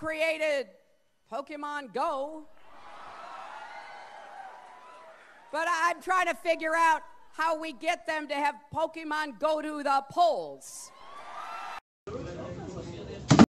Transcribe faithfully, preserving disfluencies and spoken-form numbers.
created Pokemon Go. But I'm trying to figure out how we get them to have Pokemon go to the polls.